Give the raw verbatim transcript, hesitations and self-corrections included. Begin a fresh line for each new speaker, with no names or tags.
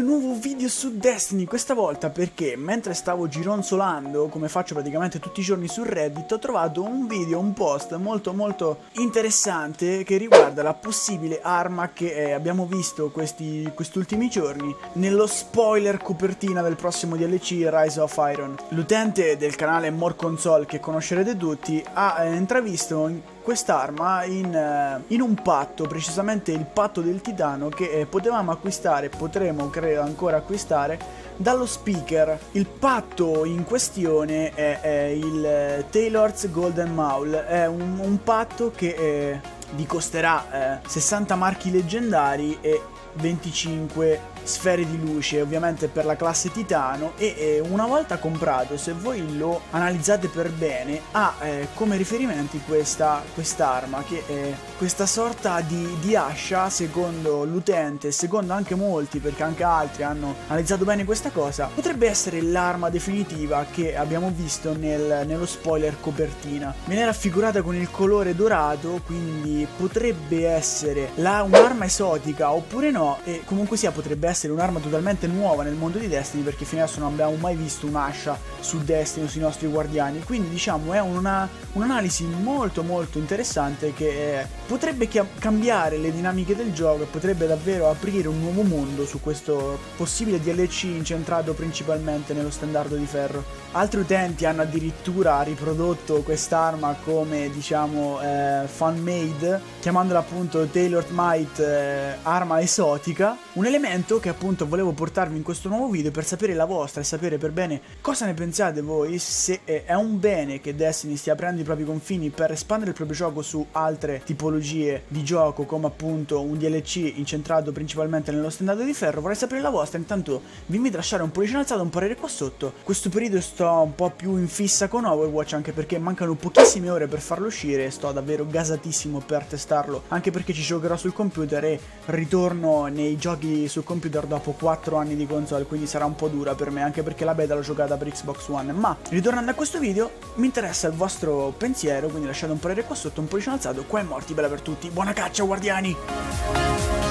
nuovo video su Destiny, questa volta perché mentre stavo gironzolando, come faccio praticamente tutti i giorni su Reddit, ho trovato un video, un post molto molto interessante che riguarda la possibile arma che eh, abbiamo visto questi ultimi giorni nello spoiler copertina del prossimo D L C Rise of Iron. L'utente del canale More Console, che conoscerete tutti, ha eh, intravisto quest'arma in, uh, in un patto, precisamente il patto del titano, che eh, potevamo acquistare, potremo credo ancora acquistare dallo speaker. Il patto in questione è, è il uh, Taylor's Golden Maul, è un, un patto che eh, vi costerà eh, sessanta marchi leggendari e venticinque sfere di luce, ovviamente per la classe titano, e eh, una volta comprato, se voi lo analizzate per bene, ha eh, come riferimenti questa quest'arma che è questa sorta di, di ascia, secondo l'utente, secondo anche molti, perché anche altri hanno analizzato bene questa cosa, potrebbe essere l'arma definitiva che abbiamo visto nel, nello spoiler copertina. Viene raffigurata con il colore dorato, quindi potrebbe essere un'arma esotica oppure no, e comunque sia potrebbe essere un'arma totalmente nuova nel mondo di Destiny, perché fino adesso non abbiamo mai visto un'ascia su Destiny o sui nostri guardiani. Quindi diciamo è una un'analisi molto molto interessante che eh, potrebbe cambiare le dinamiche del gioco e potrebbe davvero aprire un nuovo mondo su questo possibile D L C incentrato principalmente nello standardo di ferro. Altri utenti hanno addirittura riprodotto quest'arma come diciamo eh, fan made, chiamandola appunto Tailored Might, eh, arma esotica, un elemento che appunto volevo portarvi in questo nuovo video per sapere la vostra e sapere per bene cosa ne pensate voi, se è un bene che Destiny stia aprendo i propri confini per espandere il proprio gioco su altre tipologie di gioco, come appunto un D L C incentrato principalmente nello standardo di ferro. Vorrei sapere la vostra, intanto vi invito a lasciare un pollice in alzato, un parere qua sotto. Questo periodo sto un po' più in fissa con Overwatch, anche perché mancano pochissime ore per farlo uscire e sto davvero gasatissimo per testarlo, anche perché ci giocherò sul computer e ritorno nei giochi sul computer dopo quattro anni di console, quindi sarà un po' dura per me, anche perché la beta l'ho giocata per Xbox One. Ma ritornando a questo video, mi interessa il vostro pensiero, quindi lasciate un parere qua sotto, un pollice alzato. Qua è Morty, bella per tutti, buona caccia guardiani!